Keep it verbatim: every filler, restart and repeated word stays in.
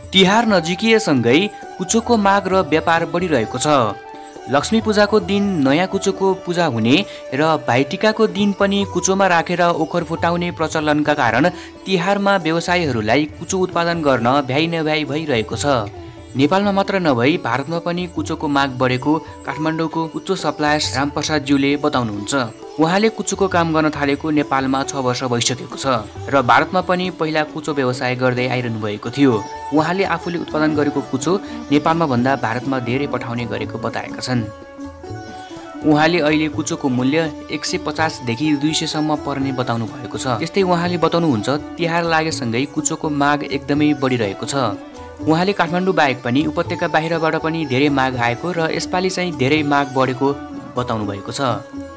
तिहार नजिकिएसँगै कुचोको माग र व्यापार बढिरहेको छ। लक्ष्मी पूजाको दिन नयाँ कुचोको पूजा हुने र भाइटिकाको दिन पनि कुचोमा राखेर ओखर फुटाउने प्रचलनका कारण तिहारमा व्यवसायीहरूलाई कुचो उत्पादन गर्न भ्याइ नभ्याइ भइरहेको छ। नेपालमा मात्र नभई भारतमा पनि कुचोको माग बढेको काठमाडौँको कुचो सप्लायर्स रामप्रसादज्यूले बताउनुहुन्छ। उहाँले कुचोको काम गर्न थालेको नेपालमा छ वर्ष भइसकेको छ र भारतमा पनि पहिला कुचो व्यवसाय गर्दै आइरहनु भएको थियो। उहाँले आफूले उत्पादन गरेको कुचो नेपालमा भन्दा भारतमा धेरै पठाउने गरेको बताएका छन्। उहाँले अहिले कुचोको मूल्य एक सय पचासदेखि दुई सयसम्म पर्ने बताउनु भएको छ। त्यस्तै उहाँले बताउनुहुन्छ तिहार लागेसँगै कुचोको माग एकदमै बढिरहेको छ। उहाँले काठमाडौँ बाहेक पनि उपत्यका बाहिरबाट पनि धेरै माग आएको र यसपालि चाहिँ धेरै माग बढेको बताउनु भएको छ।